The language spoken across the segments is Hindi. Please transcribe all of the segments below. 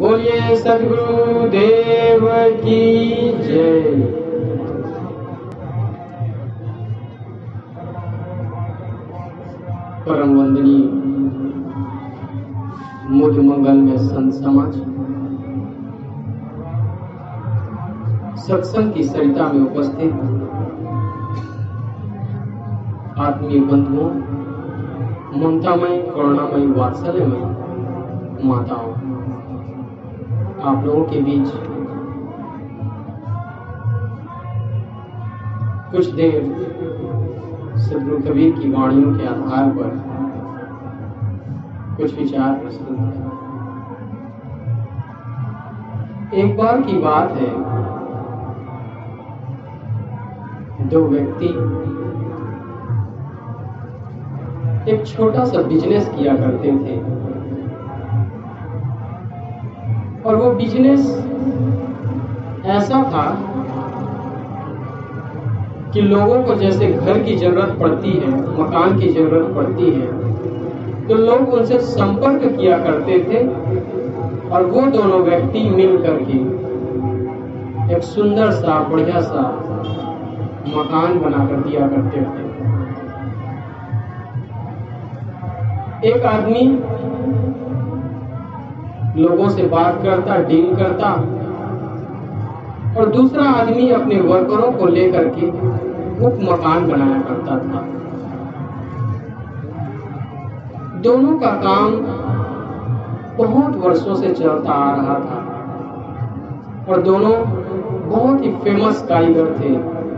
बोलिए सद्गुरु देव की जय। परम वंदनीय मुझ मंगल में संत समाज सत्संग की सरिता में उपस्थित आत्मीय बंधुओं, ममतामय, करुणामय, वात्सल्यमय माताओं, आप लोगों के बीच कुछ देर सद्गुरु कबीर की वाणियों के आधार पर कुछ विचार प्रस्तुत है। एक बार की बात है, दो व्यक्ति एक छोटा सा बिजनेस किया करते थे और वो बिजनेस ऐसा था कि लोगों को जैसे घर की जरूरत पड़ती है, मकान की जरूरत पड़ती है, तो लोग उनसे संपर्क किया करते थे और वो दोनों व्यक्ति मिल करके एक सुंदर सा बढ़िया सा मकान बनाकर दिया करते थे। एक आदमी लोगों से बात करता, डील करता और दूसरा आदमी अपने वर्करों को लेकर के उप मकान बनाया करता था। दोनों का काम बहुत वर्षों से चलता आ रहा था और दोनों बहुत ही फेमस कारीगर थे।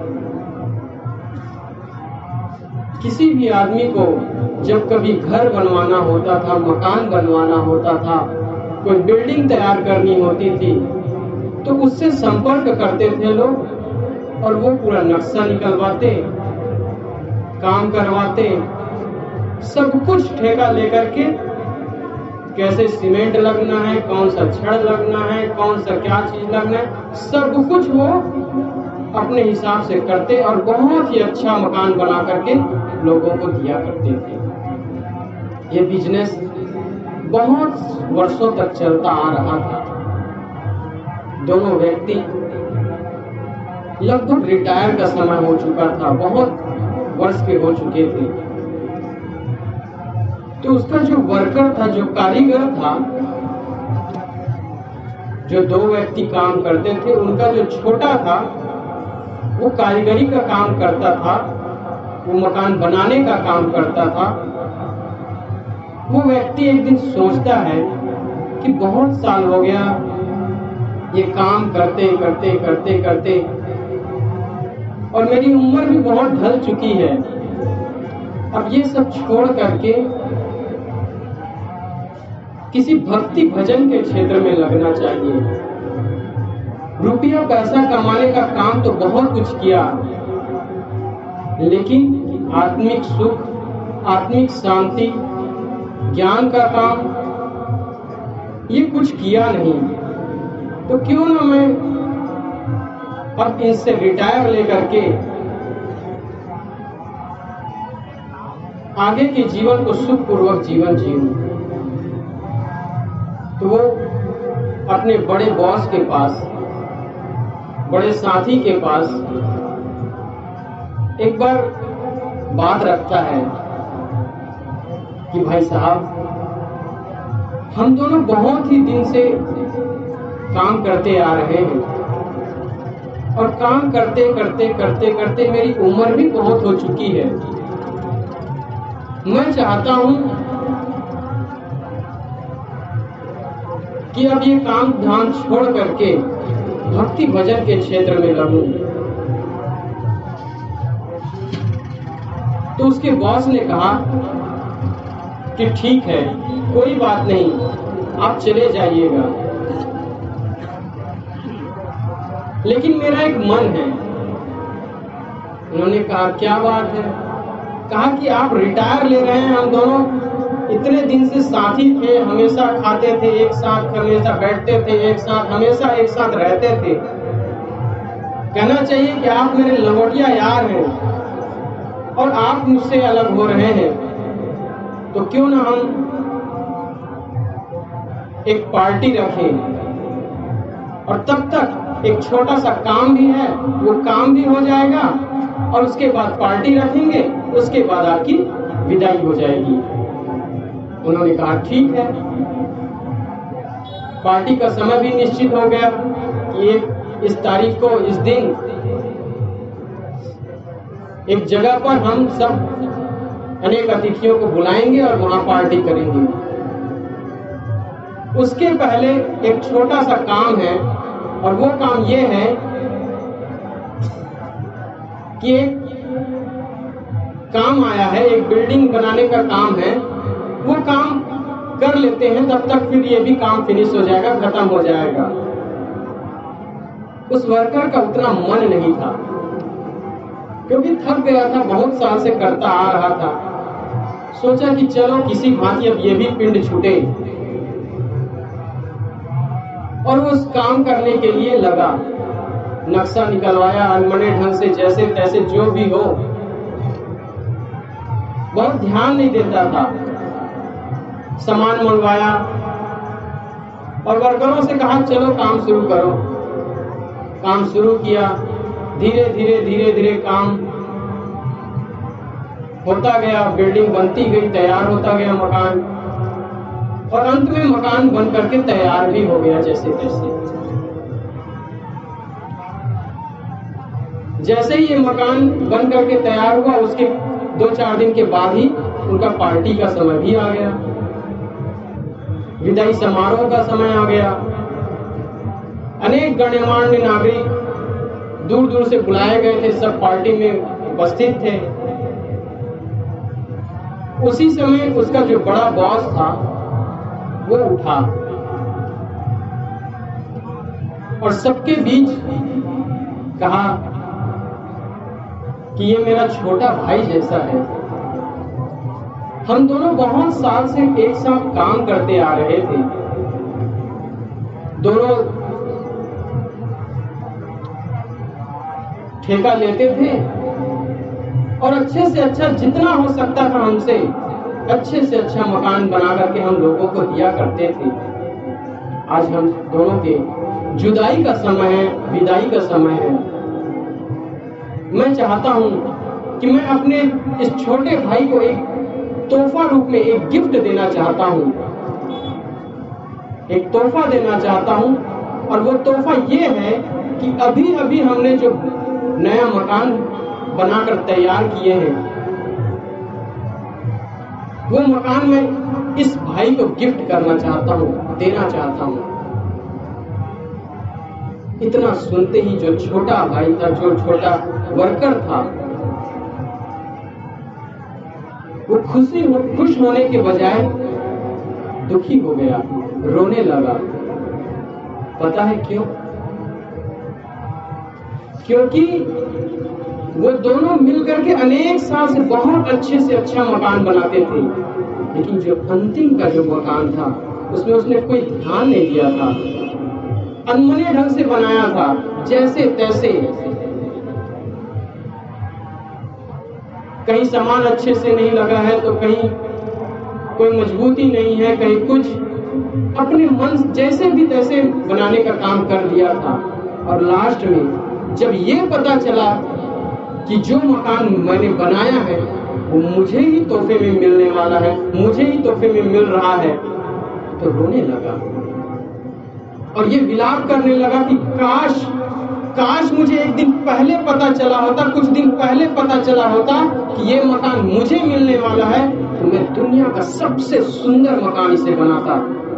किसी भी आदमी को जब कभी घर बनवाना होता था, मकान बनवाना होता था, कोई बिल्डिंग तैयार करनी होती थी, तो उससे संपर्क करते थे लोग और वो पूरा नक्शा निकलवाते, काम करवाते, सब कुछ ठेका लेकर के कैसे सीमेंट लगना है, कौन सा छड़ लगना है, कौन सा क्या चीज लगना है, सब कुछ वो अपने हिसाब से करते और बहुत ही अच्छा मकान बना करके लोगों को दिया करते थे। ये बिजनेस बहुत वर्षों तक चलता आ रहा था। दोनों व्यक्ति लगभग रिटायर का समय हो चुका था, बहुत वर्ष के हो चुके थे। तो उसका जो वर्कर था, जो कारीगर था, जो दो व्यक्ति काम करते थे, उनका जो छोटा था वो कारीगरी का काम करता था, वो मकान बनाने का काम करता था। वो व्यक्ति एक दिन सोचता है कि बहुत साल हो गया ये काम करते करते करते करते और मेरी उम्र भी बहुत ढल चुकी है। अब ये सब छोड़ करके किसी भक्ति भजन के क्षेत्र में लगना चाहिए। रुपया पैसा कमाने का काम तो बहुत कुछ किया, लेकिन आत्मिक सुख, आत्मिक शांति, ज्ञान का काम ये कुछ किया नहीं। तो क्यों ना मैं अब इनसे रिटायर लेकर के आगे के जीवन को सुखपूर्वक जीवन जीऊं। तो वो अपने बड़े बॉस के पास, बड़े साथी के पास एक बार बात रखता है कि भाई साहब, हम दोनों बहुत ही दिन से काम करते आ रहे हैं और काम करते करते करते करते मेरी उम्र भी बहुत हो चुकी है। मैं चाहता हूं कि अब ये काम धाम छोड़ करके भक्ति भजन के क्षेत्र में लगूं। तो उसके बॉस ने कहा कि ठीक है, कोई बात नहीं, आप चले जाइएगा, लेकिन मेरा एक मन है। उन्होंने कहा क्या बात है? कहा कि आप रिटायर ले रहे हैं, हम दोनों इतने दिन से साथी थे, हमेशा खाते थे एक साथ, हमेशा बैठते थे एक साथ, हमेशा एक साथ रहते थे। कहना चाहिए कि आप मेरे लंगोटिया यार हैं और आप मुझसे अलग हो रहे हैं, तो क्यों ना हम एक पार्टी रखें, और तब तक एक छोटा सा काम भी है, वो काम भी हो जाएगा, और उसके बाद पार्टी रखेंगे, उसके बाद आपकी विदाई हो जाएगी। उन्होंने कहा ठीक है। पार्टी का समय भी निश्चित हो गया कि इस तारीख को, इस दिन एक जगह पर हम सब अनेक अतिथियों को बुलाएंगे और वहां पार्टी करेंगे। उसके पहले एक छोटा सा काम है, और वो काम ये है कि एक काम आया है, एक बिल्डिंग बनाने का काम है, वो काम कर लेते हैं, तब तक फिर ये भी काम फिनिश हो जाएगा, खत्म हो जाएगा। उस वर्कर का उतना मन नहीं था, क्योंकि थक गया था, बहुत साल से करता आ रहा था। सोचा कि चलो किसी भांति अब ये भी पिंड छूटे, और वो उस काम करने के लिए लगा। नक्शा निकलवाया अनमने ढंग से, जैसे तैसे जो भी हो, बहुत ध्यान नहीं देता था। सामान मंगवाया और वर्करों से कहा चलो काम शुरू करो। काम शुरू किया, धीरे धीरे काम होता गया, बिल्डिंग बनती गई, तैयार होता गया मकान, और अंत में मकान बन करके तैयार भी हो गया जैसे तैसे। जैसे ही ये मकान बन करके तैयार हुआ, उसके 2-4 दिन के बाद ही उनका पार्टी का समय भी आ गया, विदाई समारोह का समय आ गया। अनेक गण्यमान्य नागरिक दूर दूर से बुलाए गए थे, सब पार्टी में उपस्थित थे। उसी समय उसका जो बड़ा बॉस था वो उठा और सबके बीच कहा कि ये मेरा छोटा भाई जैसा है, हम दोनों बहुत साल से एक साथ काम करते आ रहे थे, दोनों ठेका लेते थे और अच्छे से अच्छा जितना हो सकता था हमसे अच्छे से अच्छा मकान बना करके हम लोगों को दिया करते थे। आज हम दोनों के जुदाई का समय है, विदाई का समय है। मैं चाहता हूं कि मैं अपने इस छोटे भाई को एक तोहफा रूप में एक गिफ्ट देना चाहता हूं, एक तोहफा देना चाहता हूं। और वो तोहफा ये है कि अभी अभी हमने जो नया मकान बनाकर तैयार किए हैं, वो मकान मैं इस भाई को गिफ्ट करना चाहता हूं, देना चाहता हूं। इतना सुनते ही जो छोटा भाई था, जो छोटा वर्कर था, वो खुश होने के बजाय दुखी हो गया, रोने लगा। पता है क्यों? क्योंकि वो दोनों मिलकर के अनेक साल से बहुत अच्छे से अच्छा मकान बनाते थे, लेकिन जो अंतिम का जो मकान था उसमें उसने कोई ध्यान नहीं दिया था, अनमने ढंग से बनाया था, जैसे तैसे। कहीं सामान अच्छे से नहीं लगा है, तो कहीं कोई मजबूती नहीं है, कहीं कुछ, अपने मन जैसे भी तैसे बनाने का काम कर दिया था। और लास्ट में जब ये पता चला कि जो मकान मैंने बनाया है वो मुझे ही तोहफे में मिलने वाला है, मुझे ही तोहफे में मिल रहा है, तो रोने लगा और ये विलाप करने लगा कि काश मुझे एक दिन पहले पता चला होता, कुछ दिन पहले पता चला होता कि ये मकान मुझे मिलने वाला है, तो मैं दुनिया का सबसे सुंदर मकान इसे बनाता,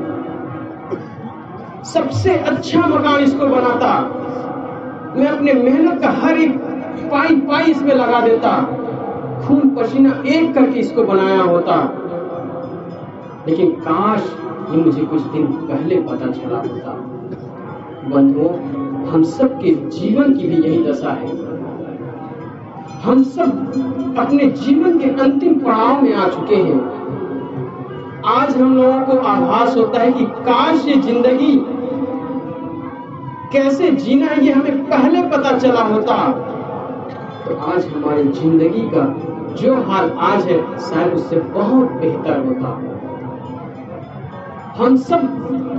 सबसे अच्छा मकान इसको बनाता। मैं अपने मेहनत का हर एक पाई इसमें लगा देता, खून पसीना एक करके इसको बनाया होता। लेकिन काश ये मुझे कुछ दिन पहले पता चला होता। बंधुओं, हम सब के जीवन की भी यही दशा है। हम सब अपने जीवन के अंतिम पड़ाव में आ चुके हैं। आज हम लोगों को आभास होता है कि काश ये जिंदगी कैसे जीना है ये हमें पहले पता चला होता, तो आज हमारी जिंदगी का जो हाल आज है शायद उससे बहुत बेहतर होता। हम सब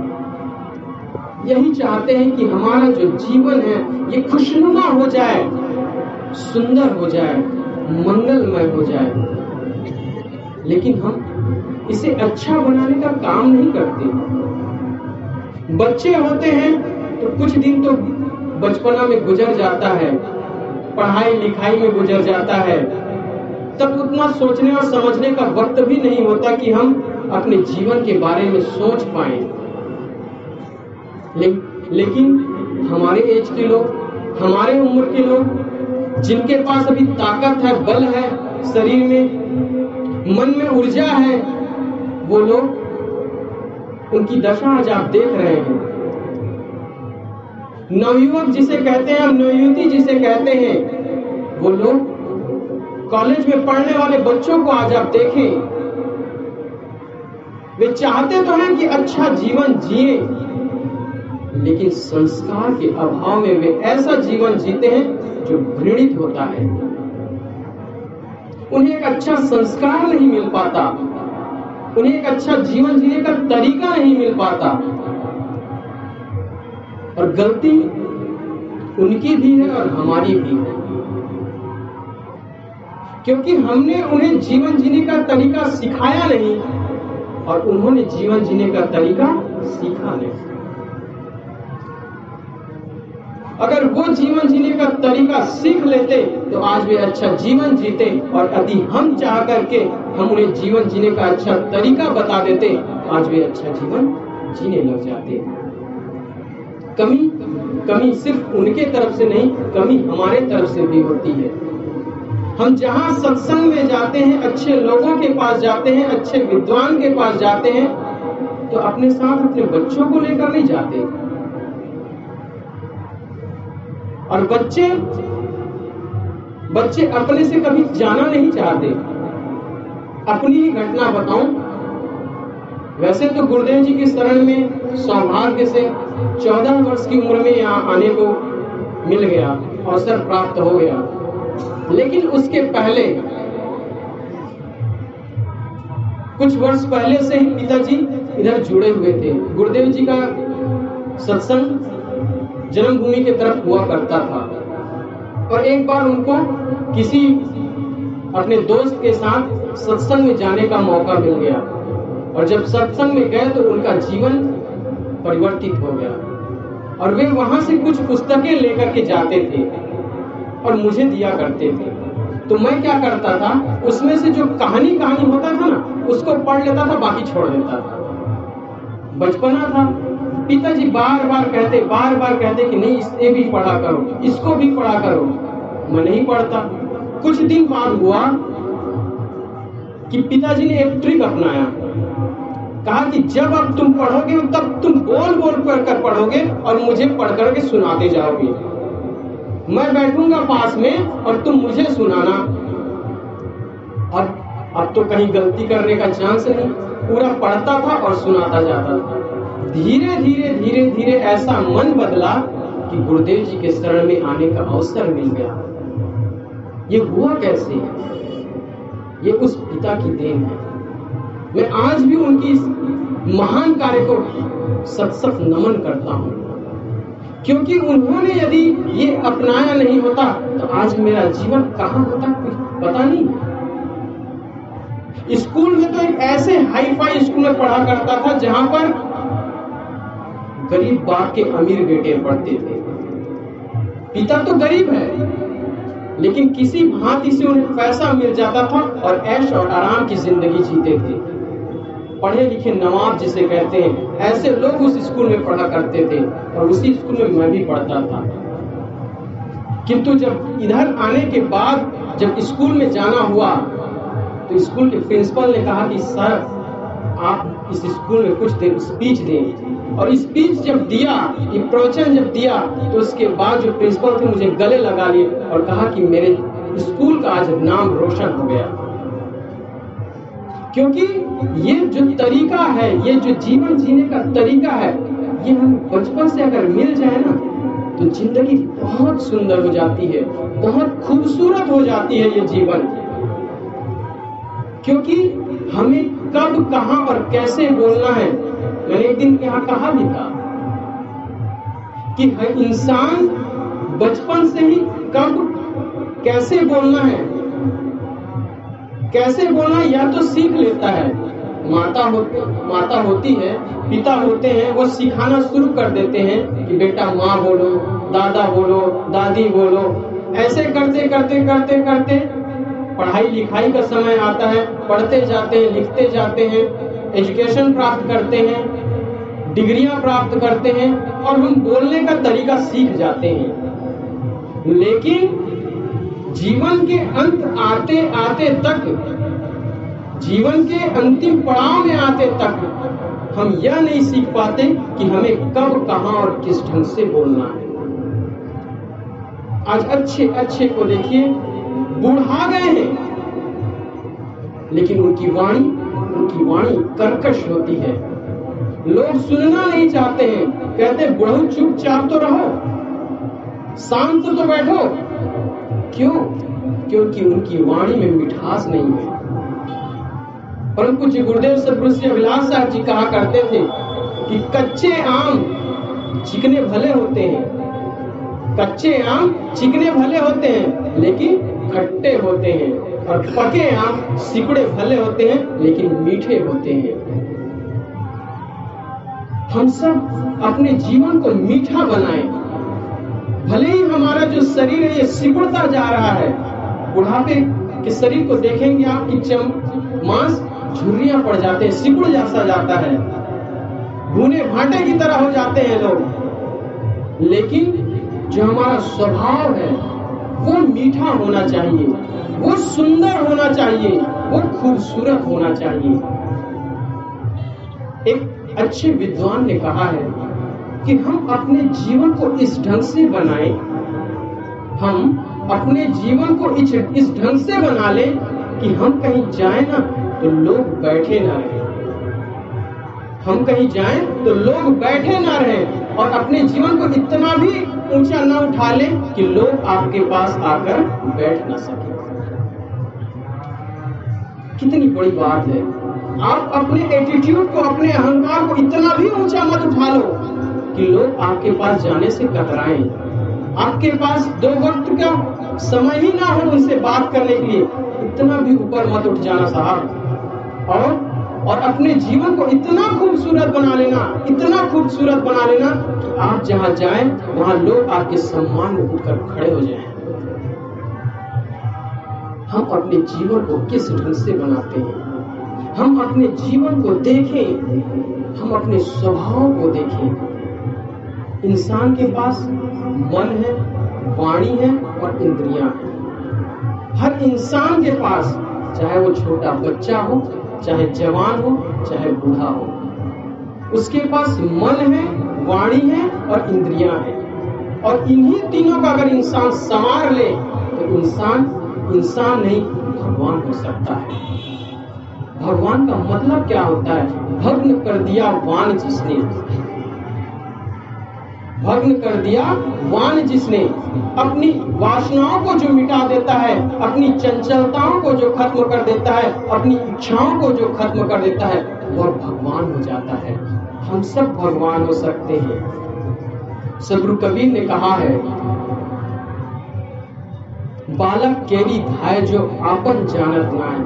यही चाहते हैं कि हमारा जो जीवन है ये खुशनुमा हो जाए, सुंदर हो जाए, मंगलमय हो जाए, लेकिन हम इसे अच्छा बनाने का काम नहीं करते। बच्चे होते हैं तो कुछ दिन तो बचपना में गुजर जाता है, पढ़ाई लिखाई में गुजर जाता है, तब उतना सोचने और समझने का वक्त भी नहीं होता कि हम अपने जीवन के बारे में सोच पाए। लेकिन हमारे एज के लोग, हमारे उम्र के लोग, जिनके पास अभी ताकत है, बल है शरीर में, मन में ऊर्जा है, वो लोग, उनकी दशा आज आप देख रहे हैं। नवयुवक जिसे कहते हैं, नवयुवती जिसे कहते हैं, वो लोग कॉलेज में पढ़ने वाले बच्चों को आज आप देखें, वे चाहते तो हैं कि अच्छा जीवन जिए, लेकिन संस्कार के अभाव में वे ऐसा जीवन जीते हैं जो घृणित होता है। उन्हें एक अच्छा संस्कार नहीं मिल पाता, उन्हें एक अच्छा जीवन जीने का तरीका नहीं मिल पाता, और गलती उनकी भी है और हमारी भी है, क्योंकि हमने उन्हें जीवन जीने का तरीका सिखाया नहीं और उन्होंने जीवन जीने का तरीका सीखा नहीं। अगर वो जीवन जीने का तरीका सीख लेते तो आज वे अच्छा जीवन जीते, और यदि हम चाह करके हम उन्हें जीवन जीने का अच्छा तरीका बता देते, आज वे अच्छा जीवन जीने लग जाते। कमी सिर्फ उनके तरफ से नहीं, कमी हमारे तरफ से भी होती है। हम जहाँ सत्संग में जाते हैं, अच्छे लोगों के पास जाते हैं, अच्छे विद्वान के पास जाते हैं, तो अपने साथ अपने बच्चों को लेकर नहीं जाते। और बच्चे अपने से कभी जाना नहीं चाहते। अपनी ही घटना बताऊं, वैसे तो गुरुदेव जी की शरण में सौभाग्य से 14 वर्ष की उम्र में यहाँ आने को मिल गया, अवसर प्राप्त हो गया, लेकिन उसके पहले कुछ वर्ष पहले से ही पिताजी इधर जुड़े हुए थे। गुरुदेव जी का सत्संग जन्मभूमि की तरफ हुआ करता था, और एक बार उनको किसी अपने दोस्त के साथ सत्संग में जाने का मौका मिल गया, और जब सत्संग में गए तो उनका जीवन परिवर्तित हो गया, और वे वहां से कुछ पुस्तकें लेकर के जाते थे और मुझे दिया करते थे। तो मैं क्या करता था, उसमें से जो कहानी होता था ना, उसको पढ़ लेता था, बाकी छोड़ देता था। बचपना था, पिताजी बार बार कहते कि नहीं, इसे भी पढ़ा करो, इसको भी पढ़ा करो। मैं नहीं पढ़ता। कुछ दिन बाद हुआ कि पिताजी ने एक ट्रिक अपनाया, कहा कि जब अब तुम पढ़ोगे तब तुम बोल बोल कर पढ़ोगे और मुझे पढ़ करके सुनाते जाओगे। मैं बैठूंगा पास में और तुम मुझे सुनाना। अब तो कहीं गलती करने का चांस नहीं, पूरा पढ़ता था और सुनाता जाता था। धीरे धीरे ऐसा मन बदला कि गुरुदेव जी के शरण में आने का अवसर मिल गया। ये हुआ कैसे? ये उस पिता की देन है। मैं आज भी उनकी इस महान कार्य को सत नमन करता हूँ, क्योंकि उन्होंने यदि ये अपनाया नहीं होता तो आज मेरा जीवन कहाँ होता कुछ पता नहीं। स्कूल में तो एक ऐसे हाई फाई स्कूल में पढ़ा करता था जहां पर गरीब बाप के अमीर बेटे पढ़ते थे। पिता तो गरीब है, लेकिन किसी भांति से उन्हें पैसा मिल जाता था और ऐश और आराम की जिंदगी जीते थे। पढ़े लिखे नवाब जिसे कहते हैं, ऐसे लोग उस स्कूल में पढ़ा करते थे, और उसी स्कूल में मैं भी पढ़ता था। किंतु जब इधर आने के बाद जब स्कूल में जाना हुआ तो स्कूल के प्रिंसिपल ने कहा कि सर आप इस स्कूल में कुछ देर स्पीच दें। और स्पीच जब दिया, ये प्रवचन जब दिया, तो उसके बाद जो प्रिंसिपल थे मुझे गले लगा लिए और कहा कि मेरे स्कूल का आज नाम रोशन हो गया। क्योंकि ये जो तरीका है, ये जो जीवन जीने का तरीका है, ये हम बचपन से अगर मिल जाए ना तो जिंदगी बहुत सुंदर हो जाती है, बहुत खूबसूरत हो जाती है ये जीवन। क्योंकि हमें कब, कहां और कैसे बोलना है मैंने एक दिन यहाँ कहा भी था कि हर इंसान बचपन से ही कब कैसे बोलना है, कैसे बोलना या तो सीख लेता है। माता होती है, पिता होते हैं, वो सिखाना शुरू कर देते हैं कि बेटा माँ बोलो, दादा बोलो, दादी बोलो। ऐसे करते करते करते करते पढ़ाई लिखाई का समय आता है, पढ़ते जाते हैं, लिखते जाते हैं, एजुकेशन प्राप्त करते हैं, डिग्रियां प्राप्त करते हैं और हम बोलने का तरीका सीख जाते हैं। लेकिन जीवन के अंत आते आते तक, जीवन के अंतिम पड़ाव में आते तक हम यह नहीं सीख पाते कि हमें कब, कहां और किस ढंग से बोलना है। आज अच्छे अच्छे को देखिए, बुढ़ा गए हैं, लेकिन उनकी वाणी कर्कश होती है। लोग सुनना नहीं चाहते हैं, कहते बुढ़ऊ चुपचाप तो रहो, शांत तो बैठो। क्यों? क्योंकि उनकी वाणी में मिठास नहीं है। परम पूज्य गुरुदेव सद्गुरु श्री अभिलाष साहब जी कहा करते थे कि कच्चे आम चिकने भले होते हैं, कच्चे आम चिकने भले होते हैं लेकिन खट्टे होते हैं, और पके आम सिकुड़े भले होते हैं लेकिन मीठे होते हैं। हम सब अपने जीवन को मीठा बनाएं। भले ही हमारा जो शरीर है ये सिकुड़ता जा रहा है, बुढ़ापे के शरीर को देखेंगे आप कि मांस झुर्रियां पड़ जाते हैं, सिकुड़ जैसा जाता है, भुने भाटे की तरह हो जाते हैं लोग। लेकिन जो हमारा स्वभाव है वो मीठा होना चाहिए, वो सुंदर होना चाहिए, वो खूबसूरत होना चाहिए। एक अच्छे विद्वान ने कहा है कि हम अपने जीवन को इस ढंग से बनाएं, हम अपने जीवन को इस ढंग से बना लें कि हम कहीं जाएं ना तो लोग बैठे ना रहे, हम कहीं जाएं तो लोग बैठे ना रहे, और अपने जीवन को इतना भी ऊंचा ना उठा लें कि लोग आपके पास आकर बैठ ना सके। कितनी बड़ी बात है। आप अपने एटीट्यूड को, अपने अहंकार को इतना भी ऊंचा मत उठा लो कि लोग आपके पास जाने से कतराएं, आपके पास 2 वक्त का समय ही ना हो उनसे बात करने के लिए। इतना भी ऊपर मत उठ जाना साहब, और अपने जीवन को इतना खूबसूरत बना लेना, इतना खूबसूरत बना लेना कि आप जहां जाएं वहां लोग आपके सम्मान में उठकर खड़े हो जाएं। हम अपने जीवन को किस ढंग से बनाते हैं, हम अपने जीवन को देखें, हम अपने स्वभाव को देखें। इंसान के पास मन है, वाणी है और इंद्रियां हैं। हर इंसान के पास, चाहे वो छोटा बच्चा हो, चाहे जवान हो, चाहे बूढ़ा हो, उसके पास मन है, वाणी है और इंद्रियां हैं। और इन्हीं तीनों का अगर इंसान संवार ले तो इंसान नहीं, भगवान हो सकता है। भगवान का मतलब क्या होता है? भग्न कर दिया वाण जिसने, भग्न कर दिया वाण जिसने, अपनी वासनाओं को जो मिटा देता है, अपनी चंचलताओं को जो खत्म कर देता है, अपनी इच्छाओं को जो खत्म कर देता है, वह भगवान हो जाता है। हम सब भगवान हो सकते हैं। सद्गुरु कबीर ने कहा है, बालक केरी धाय जो आपन जानत नाय,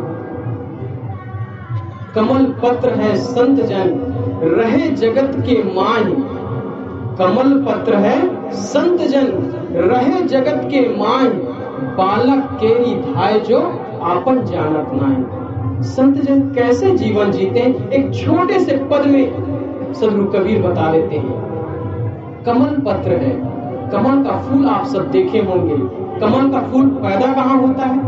कमल पत्र है संत जन रहे जगत के माय। कमल पत्र है संत जन रहे जगत के माय, बालक केरी धाय जो आपन जानत नाय। संत जन कैसे जीवन जीते, एक छोटे से पद में सद्गुरु कबीर बता देते हैं। कमल पत्र है, कमल का फूल आप सब देखे होंगे। कमल का फूल पैदा कहाँ होता है?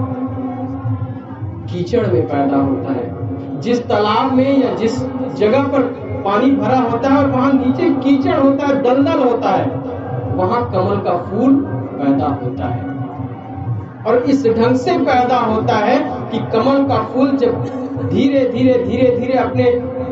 कीचड़ में पैदा होता है। जिस तालाब में या जिस जगह पर पानी भरा होता है और वहां नीचे कीचड़ होता है, दलदल होता है, वहां कमल का फूल पैदा होता है। और इस ढंग से पैदा होता है कि कमल का फूल जब धीरे धीरे धीरे धीरे अपने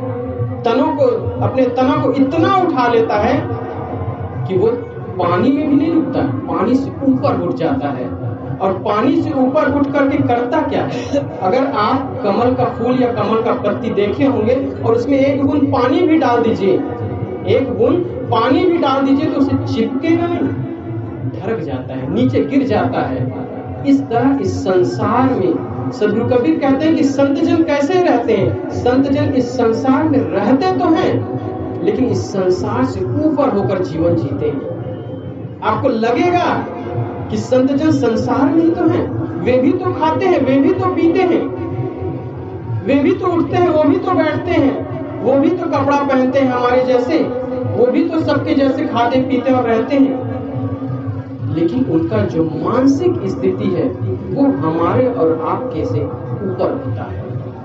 तनों को इतना उठा लेता है कि वो पानी में भी नहीं रुकता, पानी से ऊपर उठ जाता है। और पानी से ऊपर उठ करके करता क्या है? अगर आप कमल का फूल या कमल का पत्ती देखे होंगे और उसमें एक बूंद पानी भी डाल दीजिए, एक बूंद पानी भी डाल दीजिए तो उसे चिपकेगा नहीं, ढरक जाता है, नीचे गिर जाता है। इस तरह इस संसार में सद्गुरु कबीर कहते हैं कि संत जन कैसे रहते हैं? संत जन इस संसार में रहते तो हैं, लेकिन इस संसार से ऊपर होकर जीवन जीते हैं। आपको लगेगा कि संत जन संसार में ही तो हैं, वे भी तो खाते हैं, वे भी तो पीते हैं, वे भी तो उठते हैं, वो भी तो बैठते हैं, वो भी तो कपड़ा पहनते हैं हमारे जैसे, वो भी तो सबके जैसे खाते पीते और रहते हैं, लेकिन उनका जो मानसिक स्थिति है वो हमारे और आपके से ऊपर होता है।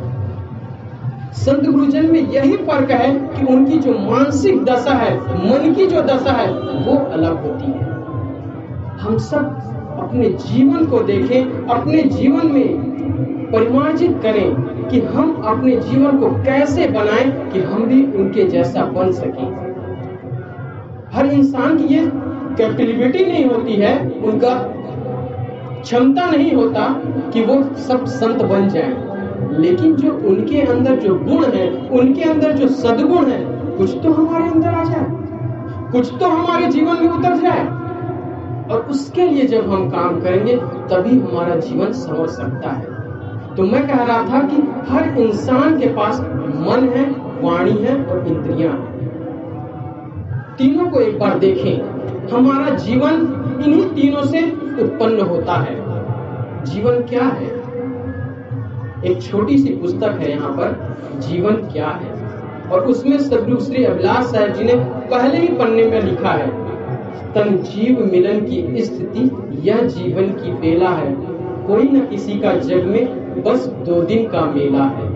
संत गुरुजन में यही फर्क है कि उनकी जो मानसिक दशा है, मन की जो दशा है, वो अलग होती है। हम सब अपने जीवन को देखें, अपने जीवन में परिमार्जित करें कि हम अपने जीवन को कैसे बनाएं कि हम भी उनके जैसा बन सकें। हर इंसान की ये कैपेबिलिटी नहीं होती है, उनका क्षमता नहीं होता कि वो सब संत बन जाएं, लेकिन जो उनके अंदर जो गुण है, उनके अंदर जो सद्गुण है, कुछ तो हमारे अंदर आ जाए, कुछ तो हमारे जीवन में उतर जाए, और उसके लिए जब हम काम करेंगे तभी हमारा जीवन संवर सकता है। तो मैं कह रहा था कि हर इंसान के पास मन है, वाणी है और इंद्रियां हैं। तीनों को एक बार देखें। हमारा जीवन इन्हीं तीनों से उत्पन्न होता है। जीवन क्या है? एक छोटी सी पुस्तक है यहाँ पर, जीवन क्या है, और उसमें सद्गुरु श्री अभिलाष साहब जी ने पहले ही पन्ने में लिखा है, तन जीव मिलन की स्थिति यह जीवन की बेला है, कोई न किसी का जग में बस 2 दिन का मेला है।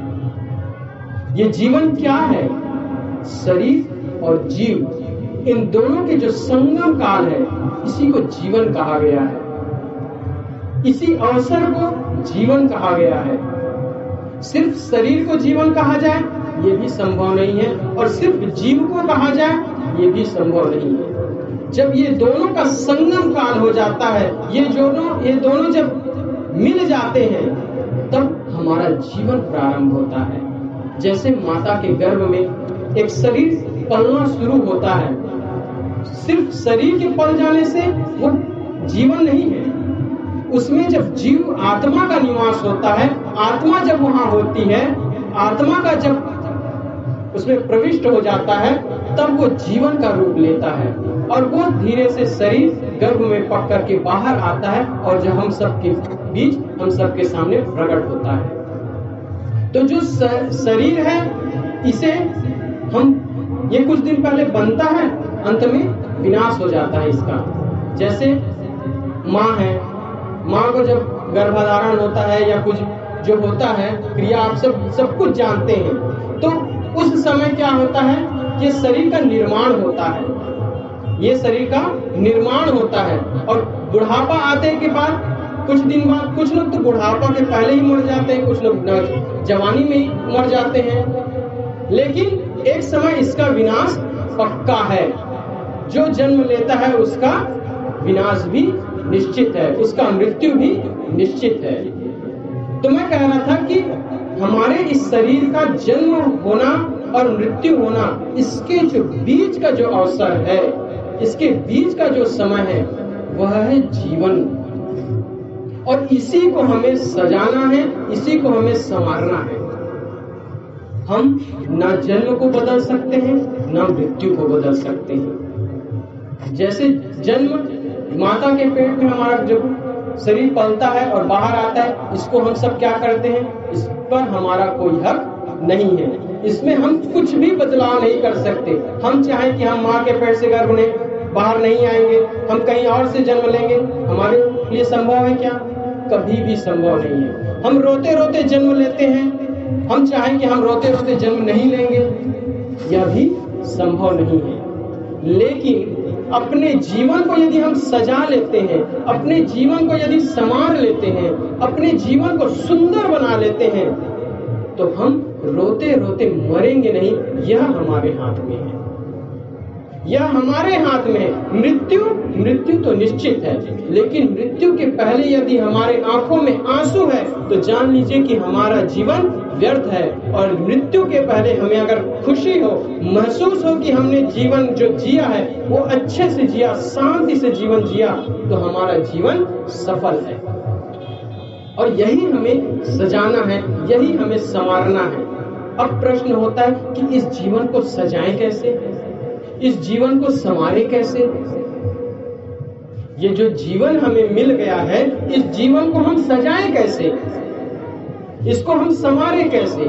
ये जीवन क्या है? शरीर और जीव, इन दोनों के जो संगम काल है, इसी को जीवन कहा गया है। इसी अवसर को जीवन कहा गया है। सिर्फ शरीर को जीवन कहा जाए ये भी संभव नहीं है, और सिर्फ जीव को कहा जाए ये भी संभव नहीं है। जब ये दोनों का संगम काल हो जाता है, ये दोनों जब मिल जाते हैं, तब हमारा जीवन प्रारंभ होता है। जैसे माता के गर्भ में एक शरीर पलना शुरू होता है, सिर्फ शरीर के पल जाने से वो जीवन नहीं है। उसमें जब जीव आत्मा का निवास होता है, आत्मा जब वहां होती है, आत्मा का जब उसमें प्रविष्ट हो जाता है, तब वो जीवन का रूप लेता है, और वो धीरे से शरीर गर्भ में पक करके बाहर आता है, और जो हम सबके बीच, हम सबके सामने प्रकट होता है। तो जो शरीर है, इसे हम ये कुछ दिन पहले बनता है, अंत में विनाश हो जाता है इसका। जैसे माँ है, माँ को जब गर्भधारण होता है या कुछ जो होता है क्रिया, आप सब कुछ जानते हैं, तो उस समय क्या होता है, ये शरीर का निर्माण होता है, ये शरीर का निर्माण होता है। और बुढ़ापा आते के बाद कुछ दिन बाद, कुछ लोग तो बुढ़ापा के पहले ही मर जाते हैं, कुछ लोग जवानी में ही मर जाते हैं, लेकिन एक समय इसका विनाश पक्का है। जो जन्म लेता है उसका विनाश भी निश्चित है, उसका मृत्यु भी निश्चित है। तो मैं कह रहा था कि हमारे इस शरीर का जन्म होना और मृत्यु होना, इसके जो बीच का जो अवसर है, इसके बीच का जो समय है, वह है जीवन। और इसी को हमें सजाना है, इसी को हमें संवारना है। हम ना जन्म को बदल सकते हैं, ना मृत्यु को बदल सकते हैं। जैसे जन्म, माता के पेट में हमारा जब शरीर पलता है और बाहर आता है, इसको हम सब क्या करते हैं, इस पर हमारा कोई हक नहीं है, इसमें हम कुछ भी बदलाव नहीं कर सकते। हम चाहें कि हम माँ के पेट से गर्भ ने बाहर नहीं आएंगे, हम कहीं और से जन्म लेंगे, हमारे लिए संभव है क्या? कभी भी संभव नहीं है। हम रोते रोते जन्म लेते हैं, हम चाहें कि हम रोते रोते जन्म नहीं लेंगे, यह भी संभव नहीं है। लेकिन अपने जीवन को यदि हम सजा लेते हैं, अपने जीवन को यदि संवार लेते हैं, अपने जीवन को सुंदर बना लेते हैं, तो हम रोते रोते मरेंगे नहीं, यह हमारे हाथ में है। या हमारे हाथ में। मृत्यु तो निश्चित है, लेकिन मृत्यु के पहले यदि हमारे आंखों में आंसू है तो जान लीजिए कि हमारा जीवन व्यर्थ है। और मृत्यु के पहले हमें अगर खुशी हो, महसूस हो कि हमने जीवन जो जिया है वो अच्छे से जिया, शांति से जीवन जिया, तो हमारा जीवन सफल है। और यही हमें सजाना है, यही हमें संवारना है। अब प्रश्न होता है कि इस जीवन को सजाएं कैसे, इस जीवन को संवारे कैसे। ये जो जीवन हमें मिल गया है, इस जीवन को हम सजाएं कैसे, इसको हम संवारे कैसे।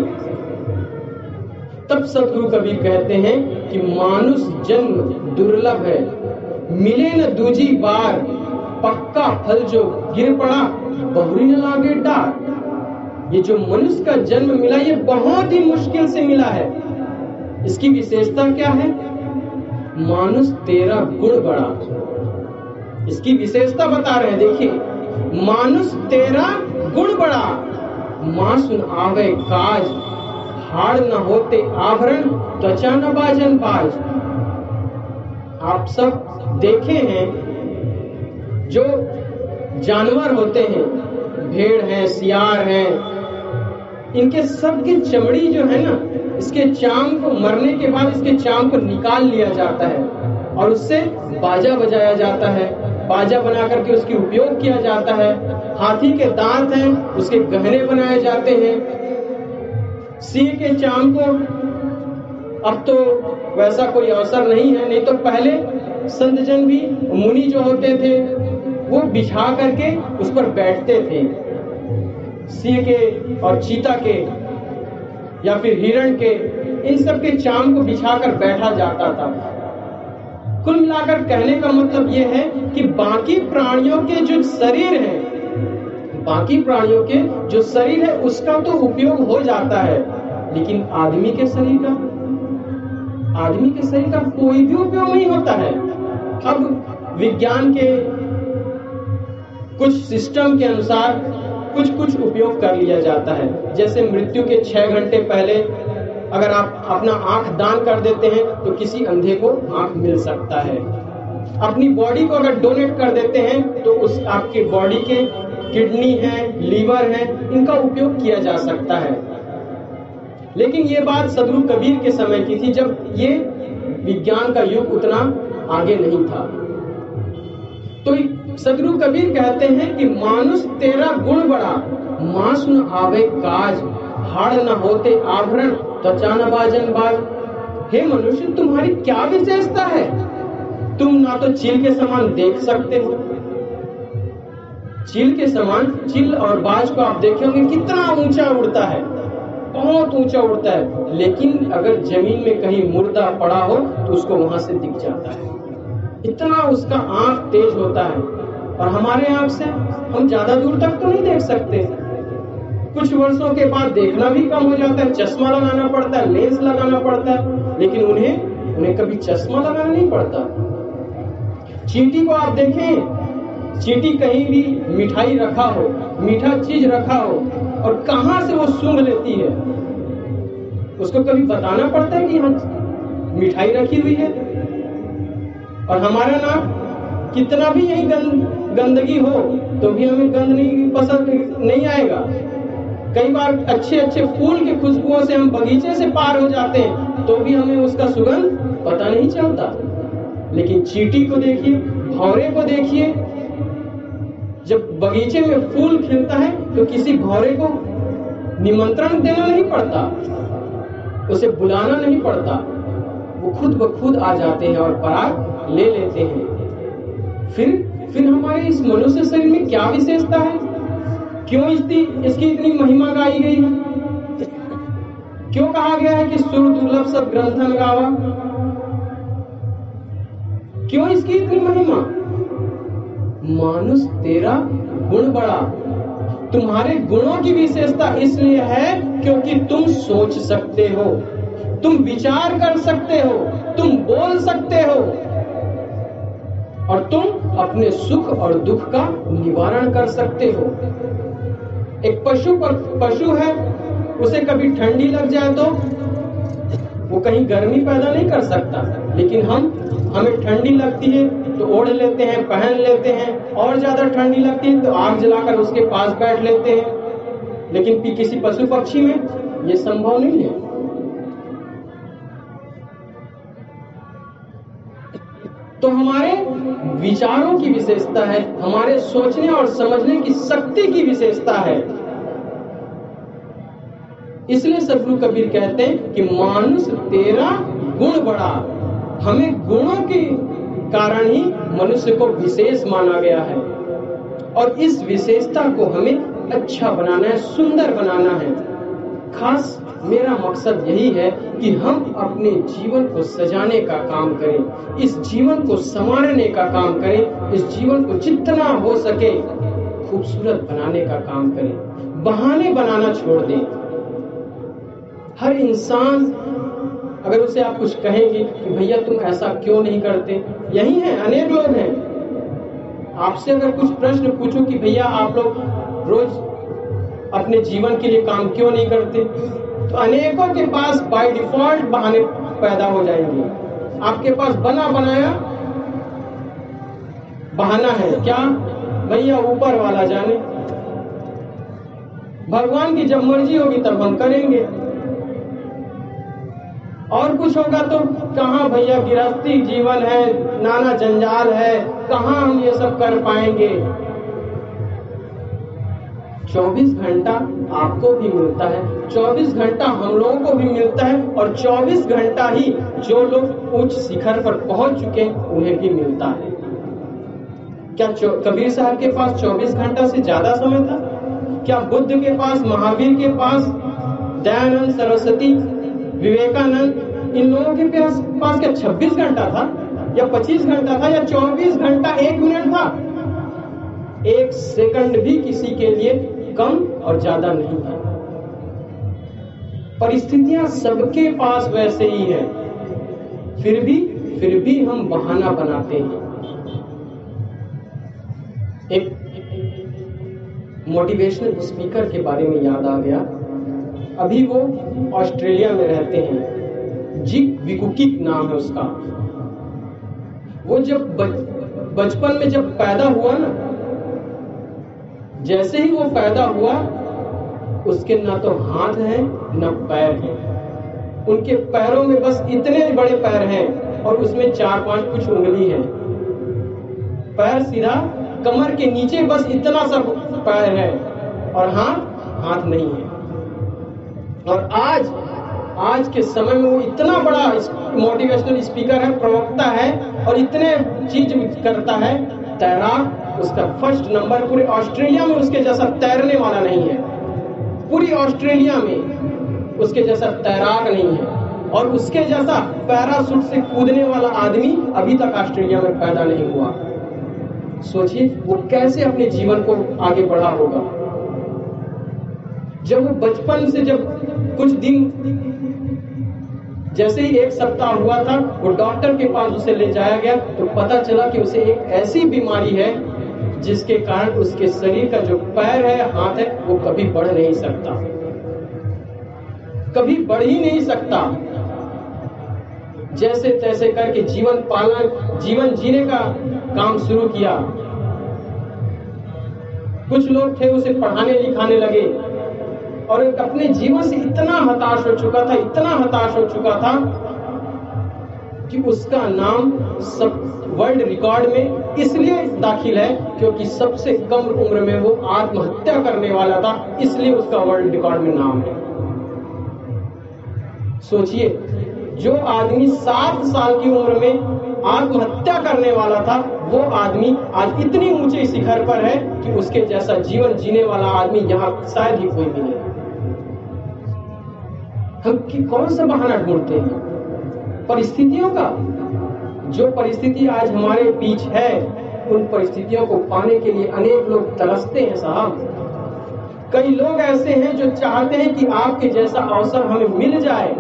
तब सदगुरु कबीर कहते हैं कि मानुष जन्म दुर्लभ है, मिले न दूजी बार, पक्का फल जो गिर पड़ा बहुरी न लागे डार। ये जो मनुष्य का जन्म मिला ये बहुत ही मुश्किल से मिला है। इसकी विशेषता क्या है? मानुष तेरा गुण बड़ा। इसकी विशेषता बता रहे हैं, देखिए, मानुष तेरा गुण बड़ा, मां सुन आवे काज, हाड़ न होते आभरण, त्वचा न बाजन बाज। आप सब देखे हैं जो जानवर होते हैं, भेड़ है, सियार है, इनके सबकी चमड़ी जो है ना, इसके चाम को मरने के बाद इसके चाम को निकाल लिया जाता है और उससे बाजा बजाया जाता है, बाजा बना करके उसकी उपयोग किया जाता है। हाथी के दांत हैं, उसके गहने बनाए जाते हैं। सिंह के चाम को अब तो वैसा कोई अवसर नहीं है, नहीं तो पहले संतजन भी, मुनि जो होते थे वो बिछा करके उस पर बैठते थे। सिंह के और चीता के या फिर हिरण के, इन सब के चाम को बिछाकर बैठा जाता था। कुल मिलाकर कहने का मतलब यह है कि बाकी प्राणियों के जो शरीर है, बाकी प्राणियों के जो शरीर है उसका तो उपयोग हो जाता है, लेकिन आदमी के शरीर का कोई भी उपयोग नहीं होता है। अब विज्ञान के कुछ सिस्टम के अनुसार कुछ उपयोग कर लिया जाता है। जैसे मृत्यु के 6 घंटे पहले अगर आप अपना आंख दान कर देते हैं तो किसी अंधे को आंख मिल सकता है। अपनी बॉडी को अगर डोनेट कर देते हैं तो उस आपकी बॉडी के किडनी है, लीवर है, इनका उपयोग किया जा सकता है। लेकिन ये बात सदगुरु कबीर के समय की थी, जब ये विज्ञान का युग उतना आगे नहीं था। तो सदगुरु कबीर कहते हैं कि मानुष तेरा गुण बड़ा, मां सुन आवे काज, हाड़ न होते आभरण, त्वचा न बाजन बाज। हे मनुष्य, तुम्हारी क्या विशेषता है? तुम ना तो चील के समान देख सकते हो, चील के समान, चील और बाज को आप देखे होंगे कितना ऊंचा उड़ता है, बहुत ऊंचा उड़ता है, लेकिन अगर जमीन में कहीं मुर्दा पड़ा हो तो उसको वहां से दिख जाता है, इतना उसका आंख तेज होता है। और हमारे आंख से हम ज्यादा दूर तक तो नहीं देख सकते, कुछ वर्षों के बाद देखना भी कम हो जाता है, चश्मा लगाना पड़ता है, लेंस लगाना पड़ता है, लेकिन उन्हें कभी चश्मा लगाना नहीं पड़ता। चींटी को आप देखें, चींटी कहीं भी मिठाई रखा हो, मीठा चीज रखा हो, और कहां से वो सूंघ लेती है, उसको कभी बताना पड़ता है कि यहाँ मिठाई रखी हुई है। और हमारा नाक कितना भी यही गंदगी हो तो भी हमें गंध नहीं पसंद नहीं आएगा। कई बार अच्छे अच्छे फूल की खुशबुओं से हम बगीचे से पार हो जाते हैं तो भी हमें उसका सुगंध पता नहीं चलता। लेकिन चींटी को देखिए, भौरे को देखिए, जब बगीचे में फूल खिलता है तो किसी भौरे को निमंत्रण देना नहीं पड़ता, उसे बुलाना नहीं पड़ता, वो खुद ब खुद आ जाते हैं और पराग ले लेते हैं। फिर हमारे इस मनुष्य शरीर में क्या विशेषता है? क्यों इसकी इतनी महिमा गाई गई है? क्यों कहा गया है कि सुर दुर्लभ सब ग्रंथन गावा? क्यों इसकी इतनी महिमा? मानुष तेरा गुण बड़ा, तुम्हारे गुणों की विशेषता इसलिए है क्योंकि तुम सोच सकते हो, तुम विचार कर सकते हो, तुम बोल सकते हो, और तुम अपने सुख और दुख का निवारण कर सकते हो। एक पशु है, उसे कभी ठंडी लग जाए तो वो कहीं गर्मी पैदा नहीं कर सकता, लेकिन हम हमें ठंडी लगती है तो ओढ़ लेते हैं, पहन लेते हैं, और ज्यादा ठंडी लगती है तो आग जलाकर उसके पास बैठ लेते हैं। लेकिन किसी पशु पक्षी में ये संभव नहीं है। तो हमारे विचारों की विशेषता है, हमारे सोचने और समझने की शक्ति की विशेषता है। इसलिए सद्गुरु कबीर कहते हैं कि मानुष तेरा गुण बड़ा। हमें गुणों के कारण ही मनुष्य को विशेष माना गया है, और इस विशेषता को हमें अच्छा बनाना है, सुंदर बनाना है। खास मेरा मकसद यही है कि हम अपने जीवन को सजाने का काम करें, इस जीवन को संवारने का काम करें, इस जीवन को जितना हो सके खूबसूरत बनाने का काम करें। बहाने बनाना छोड़ दें। हर इंसान, अगर उसे आप कुछ कहेंगे कि भैया तुम ऐसा क्यों नहीं करते, यही है, अनेक लोग हैं। आपसे अगर कुछ प्रश्न पूछूं कि भैया आप लोग रोज अपने जीवन के लिए काम क्यों नहीं करते, तो अनेकों के पास बाय डिफॉल्ट बहाने पैदा हो जाएंगे। आपके पास बना बनाया बहाना है, क्या? भैया ऊपर वाला जाने, भगवान की जब मर्जी होगी तब हम करेंगे, और कुछ होगा तो कहाँ भैया, गृहस्थी जीवन है, नाना जंजाल है, कहाँ हम ये सब कर पाएंगे। 24 घंटा आपको भी मिलता है, 24 घंटा हम लोगों को भी मिलता है, और 24 घंटा ही जो लोग उच्च शिखर पर पहुंच चुके हैं उन्हें भी मिलता है। क्या कबीर साहब के पास 24 घंटा से ज्यादा समय था? क्या बुद्ध के पास, महावीर के पास, दयानंद सरस्वती, विवेकानंद, इन लोगों के पास क्या 26 घंटा था, या 25 घंटा था, या 24 घंटा 1 मिनट था? 1 सेकंड भी किसी के लिए कम और ज्यादा नहीं है। परिस्थितियां सबके पास वैसे ही है, फिर भी हम बहाना बनाते हैं। एक मोटिवेशनल स्पीकर के बारे में याद आ गया। अभी वो ऑस्ट्रेलिया में रहते हैं, जिक विकुकिक नाम है उसका। वो जब बचपन में जब पैदा हुआ ना, जैसे ही वो पैदा हुआ उसके ना तो हाथ है ना पैर है, उनके पैरों में बस इतने बड़े पैर हैं और उसमें 4-5 कुछ उंगली है। पैर सीधा, कमर के नीचे बस इतना सा पैर है, और हाथ नहीं है। और आज के समय में वो इतना बड़ा मोटिवेशनल स्पीकर है, प्रवक्ता है, और इतने चीज करता है। तैराक, उसका फर्स्ट नंबर, पूरे ऑस्ट्रेलिया में उसके जैसा तैरने वाला नहीं है, पूरी ऑस्ट्रेलिया में उसके जैसा तैराक नहीं है, और उसके जैसा पैराशूट से कूदने वाला आदमी अभी तक ऑस्ट्रेलिया में पैदा नहीं हुआ। सोचिए वो कैसे अपने जीवन को आगे बढ़ा होगा। जब वो बचपन से, जब कुछ दिन, जैसे ही 1 सप्ताह हुआ था, वो डॉक्टर के पास उसे ले जाया गया तो पता चला कि उसे एक ऐसी बीमारी है जिसके कारण उसके शरीर का जो पैर है, हाथ है, वो कभी बढ़ नहीं सकता, कभी बढ़ ही नहीं सकता। जैसे तैसे करके जीवन जीने का काम शुरू किया। कुछ लोग थे उसे पढ़ाने लिखाने लगे, और अपने जीवन से इतना हताश हो चुका था कि उसका नाम सब वर्ल्ड रिकॉर्ड में इसलिए दाखिल है क्योंकि सबसे कम उम्र में वो आत्महत्या करने वाला था, इसलिए उसका वर्ल्ड रिकॉर्ड में नाम है। सोचिए, जो आदमी 7 साल की उम्र में आत्महत्या करने वाला था, वो आदमी आज इतनी ऊंचे शिखर पर है कि उसके जैसा जीवन जीने वाला आदमी यहाँ शायद ही कोई मिले। हम कौन सा बहाना ढूंढते हैं? परिस्थितियों का। जो परिस्थिति आज हमारे बीच है, उन परिस्थितियों को पाने के लिए अनेक लोग तरसते हैं साहब। कई लोग ऐसे हैं जो चाहते हैं कि आपके जैसा अवसर हमें मिल जाए।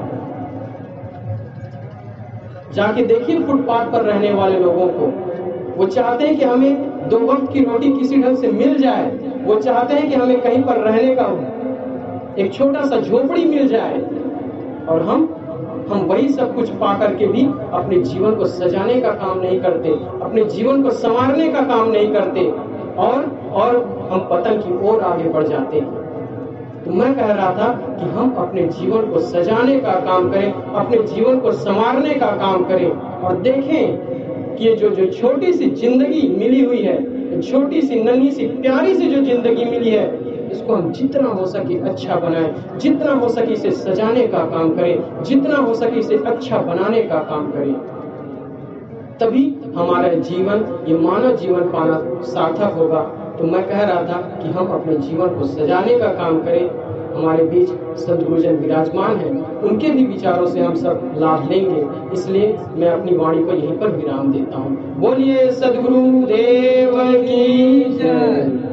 जाके देखिए फुटपाथ पर रहने वाले लोगों को, वो चाहते हैं कि हमें 2 वक्त की रोटी किसी ढंग से मिल जाए। वो चाहते हैं कि हमें कहीं पर रहने का एक छोटा सा झोपड़ी मिल जाए, और हम हम वही सब कुछ पा करके भी अपने जीवन को सजाने का काम नहीं करते, अपने जीवन को संवारने का काम नहीं करते, और हम पतन की ओर आगे बढ़ जाते हैं। तो मैं कह रहा था कि हम अपने जीवन को सजाने का काम करें, अपने जीवन को संवारने का काम करें, और देखें कि ये जो छोटी सी जिंदगी मिली हुई है, छोटी सी नन्ही सी प्यारी सी जो जिंदगी मिली है, इसको हम जितना हो सके अच्छा बनाएं, जितना हो सके इसे सजाने का काम करें, जितना हो सके इसे अच्छा बनाने का काम करें। तभी हमारा जीवन, ये मानव जीवन पाना सार्थक होगा। तो मैं कह रहा था कि हम अपने जीवन को सजाने का काम करें। हमारे बीच सद्गुरुजन विराजमान हैं, उनके भी विचारों से हम सब लाभ लेंगे। इसलिए मैं अपनी वाणी को यहीं पर विराम देता हूँ। बोलिए सद्गुरु देव की जय।